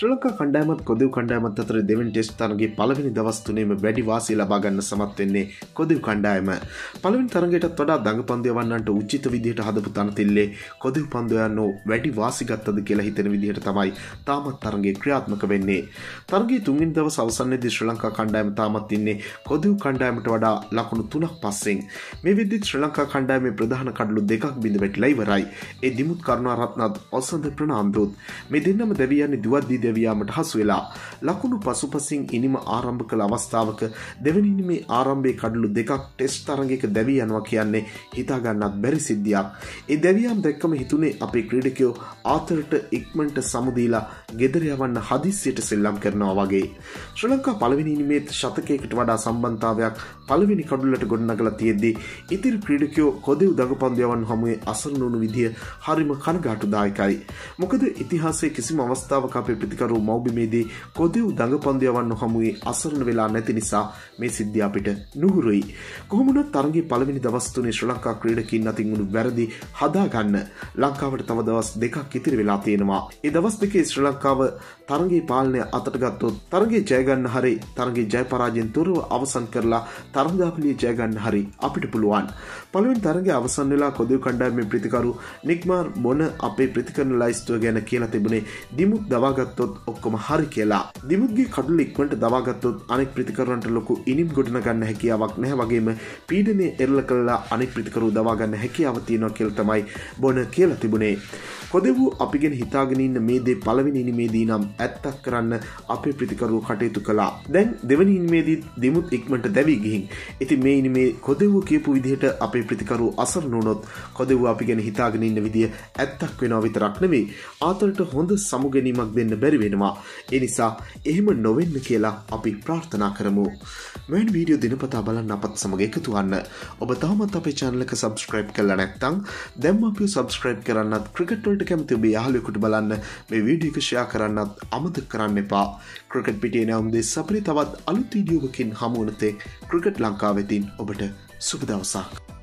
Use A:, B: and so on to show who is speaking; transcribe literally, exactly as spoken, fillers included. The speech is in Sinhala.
A: ශ්‍රී ලංකා කණ්ඩායමත් කොදිව් කණ්ඩායමත් අතර දෙවැනි ටෙස්ට් තරගයේ පළවෙනි දවස් තුනේම වැඩි වාසිය ලබා ගන්න සමත් වෙන්නේ කොදිව් කණ්ඩායම. පළවෙනි තරගයටත් වඩා දඟ පන්දු යවන්නන්ට උචිත විදිහට හදපු තනතිල්ලේ කොදිව් පන්දු යන්නෝ වැඩි වාසි ගත්තද කියලා හිතෙන විදිහට තමයි තාමත් තරගයේ ක්‍රියාත්මක වෙන්නේ. තරගයේ තුන්වෙනි දවස් අවසන්යේදී ශ්‍රී ලංකා කණ්ඩායම තාමත් ඉන්නේ කොදිව් කණ්ඩායමට වඩා ලකුණු තුනක් පස්සෙන්. මේ විදිහට ශ්‍රී ලංකා කණ්ඩායමේ ප්‍රධාන කඩලු දෙකක් බිඳ වැටිලා ඉවරයි. ඒ දිමුත් කරුණාරත්නත් ඔසන්ද ප්‍රනාන්දුත් මේ දෙන්නම දෙවි යන්නේ දුවද්දී දෙවි යාමට හසු වෙලා ලකුණු පසුපසින් ඉනිම ආරම්භ කළ අවස්ථාවක දෙවෙනි ඉනිමේ ආරම්භයේ කඩලු දෙකක් ටෙස්ට් තරගයක දෙවි යනවා කියන්නේ හිතා ගන්නත් බැරි සිද්ධියක්. ඒ දෙවි යාම දැක්කම හිතුනේ අපේ ක්‍රීඩකයෝ ආතරට ඉක්මනට සමුදීලා ගෙදර යවන්න හදිස්සියට සෙල්ලම් කරනවා වගේ. ශ්‍රී ලංකා පළවෙනි ඉනිමේ ශතකයකට වඩා සම්බන්ධතාවයක් පළවෙනි කඩුලට ගොඩනගලා තියෙද්දී ඉතිරි ක්‍රීඩකයෝ කොදිව් දඟපන්දු යවන්න හමුවේ අසරණ වුණු විදිය හරිම කනගාටුදායකයි. මොකද ඉතිහාසයේ කිසිම අවස්ථාවක අපේ ප්‍රතිකරු මව්බිමේදී කොදිව් දඟපන්දු යවන්න හමුවේ අසරණ වෙලා නැති නිසා මේ සිද්ධිය අපිට නුහුරුයි. කොහොම වුණත් තරගයේ පළවෙනි දවස් තුනේ ශ්‍රී ලංකා ක්‍රීඩකයින් අතින් වුණු වැරදි හදා ගන්න ලංකාවට තව දවස් දෙකක් ඉතිරි වෙලා තියෙනවා. ඒ දවස් දෙකේ ශ්‍රී ලංකාව තරගයේ පාලනය අතට ගත්තොත් තරගයේ ජය ගන්න හරි තරගයේ ජය පරාජයෙන් තොරව අවසන් කරලා තරගාවලිය ජය ගන්න හරි අපිට පුළුවන්. පළවෙනි තරගයේ අවසන් වෙලා කොදිව් කණ්ඩායමේ ප්‍රතිකරු නික්මාර් බොන අපේ ප්‍රතිකරණ ලයිස්තුව ගැන කියලා තිබුණේ දිමුත් දවා ගත්තොත් ඔක්කොම හරි කියලා. දිමුත්ගේ කඩුල ඉක්මනට දවා ගත්තොත් අනෙක් ප්‍රතිකරුවන්ට ලොකු ඉනිම් ගොඩන ගන්න හැකියාවක් නැහැ වගේම පීඩනය එරළ කළා අනෙක් ප්‍රතිකරු දවා ගන්න හැකියාව තියෙනවා කියලා තමයි බොන කියලා තිබුණේ. කොදිව් අපි ගැන හිතාගෙන ඉන්න මේ දේ පළවෙනි ඉනිමේදී නම් ඇත්තක් කරන්න අපේ ප්‍රතිකරුවෝ කටයුතු කළා. දැන් දෙවෙනි ඉනිමේදී දිමුත් ඉක්මනට දැවි ගිහින්. ඉතින් මේ ඉනිමේ කොදිව් කියපු විදිහට අපේ ප්‍රතිකරුවෝ අසරණ වුණොත් කොදිව් අපි ගැන හිතාගෙන ඉන්න විදිය ඇත්තක් වෙනවා විතරක් නෙවෙයි ආතරට හොඳ සමුගැනීමක් දෙන්න බැරි වෙනවා. ඒ නිසා එහෙම නොවෙන්න කියලා අපි ප්‍රාර්ථනා කරමු. මෙවැනි වීඩියෝ දිනපතා බලන්න අපත් සමග එකතු වන්න. ඔබ තාමත් අපේ channel එක subscribe කරලා නැත්නම් දැන්ම අපිව subscribe කරන්නත් ක්‍රිකට් වලට කැමති ඔබේ යාළුවෙකුට බලන්න මේ වීඩියෝ එක share කරන්නත් අමතක කරන්න එපා. ක්‍රිකට් පිටියේ නම් දෙස් අපේ තවත් අලුත් වීඩියෝවකින් හමු වන තෙක් ක්‍රිකට් ලංකාව වෙතින් ඔබට සුබ දවසක්.